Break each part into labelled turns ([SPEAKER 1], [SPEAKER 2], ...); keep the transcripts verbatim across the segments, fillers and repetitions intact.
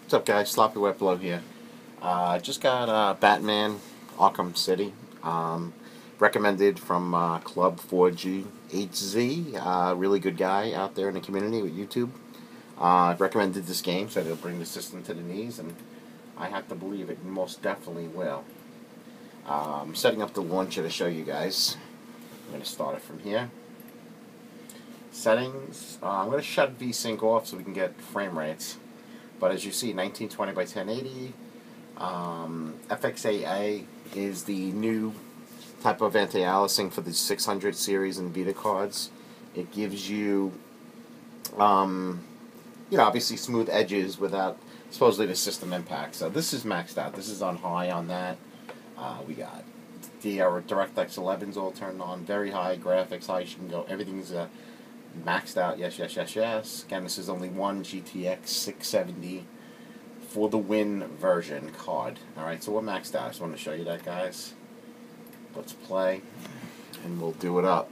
[SPEAKER 1] What's up, guys? Sloppy Wet Blow here. I uh, just got uh, Batman Arkham City. Um, recommended from uh, Club four G H Z. Uh, really good guy out there in the community with YouTube. Uh, recommended this game, said it'll bring the system to the knees, and I have to believe it most definitely will. Uh, I'm setting up the launcher to show you guys. I'm going to start it from here. Settings. Uh, I'm going to shut VSync off so we can get frame rates. But as you see, nineteen twenty by ten eighty. Um, F X A A is the new type of anti-aliasing for the six hundred series and Vita cards. It gives you, um, you know, obviously smooth edges without supposedly the system impact. So this is maxed out. This is on high on that. Uh, we got the uh, DirectX elevens all turned on, very high graphics, high. You can go. Everything's uh, maxed out. Yes, yes, yes, yes. Again, this is only one G T X six seventy for the win version card. Alright, so we're maxed out. I just want to show you that, guys. Let's play, and we'll do it up.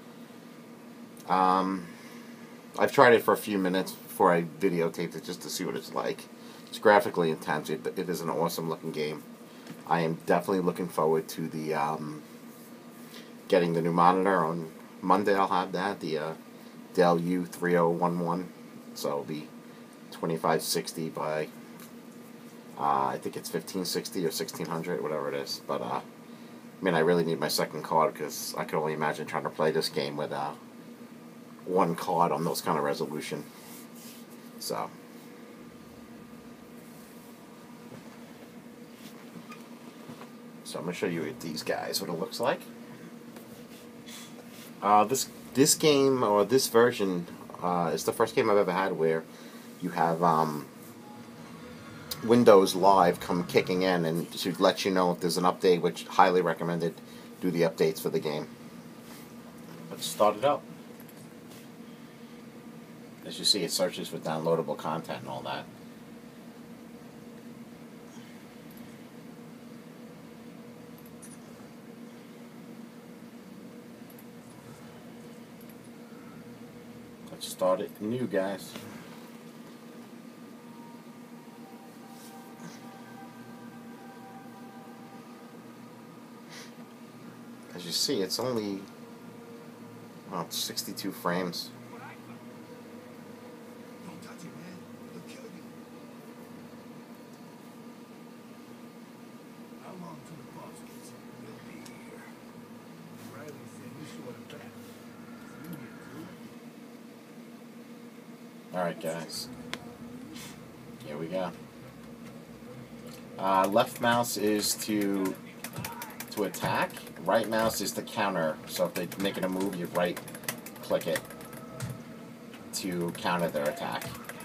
[SPEAKER 1] Um, I've tried it for a few minutes before I videotaped it just to see what it's like. It's graphically intense. It, it is an awesome looking game. I am definitely looking forward to the um, getting the new monitor on Monday. I'll have that, the uh, Dell U three oh one one, so it'll be twenty-five sixty by uh, I think it's fifteen sixty or sixteen hundred, whatever it is. But uh, I mean, I really need my second card because I can only imagine trying to play this game with uh, one card on those kind of resolution. So. So I'm going to show you these guys, what it looks like. Uh, this this game, or this version, uh, is the first game I've ever had where you have um, Windows Live come kicking in and to let you know if there's an update, which highly recommended do the updates for the game. Let's start it up. As you see, it searches for downloadable content and all that. Let's start it new, guys. As you see, it's only, well, it's sixty-two frames.
[SPEAKER 2] Don't touch it, man. It'll kill you. How long till the boss gets here? We'll be here. Riley said you short of that. You here too?
[SPEAKER 1] Alright, guys. Here we go. Uh, left mouse is to to attack. Right mouse is to counter. So if they're making a move, you right click it to counter their attack.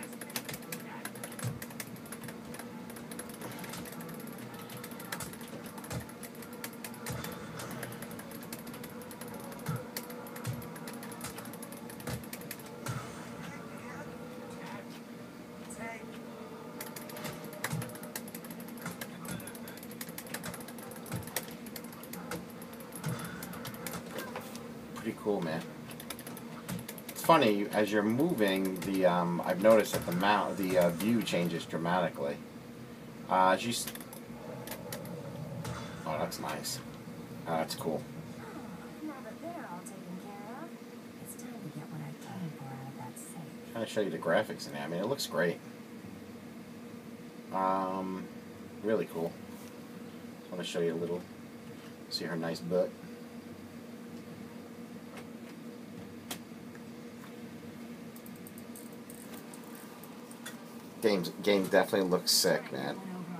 [SPEAKER 1] Pretty cool, man. It's funny, as you're moving, the um, I've noticed that the mount, the uh, view changes dramatically. Uh, as you s oh, that's nice. Uh, that's cool.
[SPEAKER 3] Now that they're all taken care of, it's time to get what I came for out of that safe.
[SPEAKER 1] Trying to show you the graphics in there. I mean, it looks great. Um, really cool. I want to show you a little. See her nice butt. Games, game definitely looks sick, man.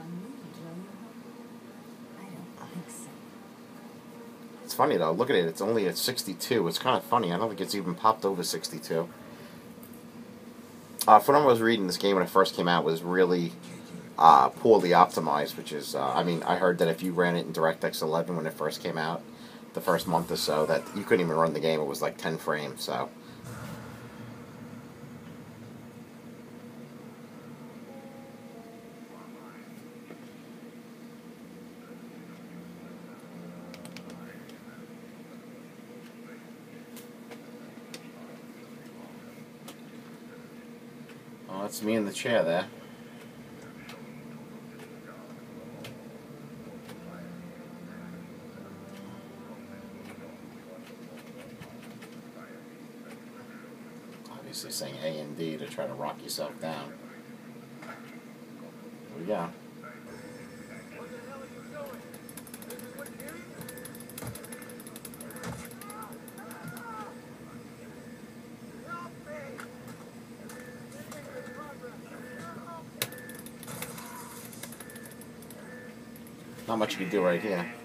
[SPEAKER 1] It's funny though. Look at it. It's only at sixty-two. It's kind of funny. I don't think it's even popped over sixty-two. Uh, from what I was reading, this game when it first came out was really uh, poorly optimized. Which is, uh, I mean, I heard that if you ran it in DirectX eleven when it first came out, the first month or so, that you couldn't even run the game. It was like ten frames. So. Oh, that's me in the chair there. obviously saying A and D to try to rock yourself down. Here we go. Not much you can do right here.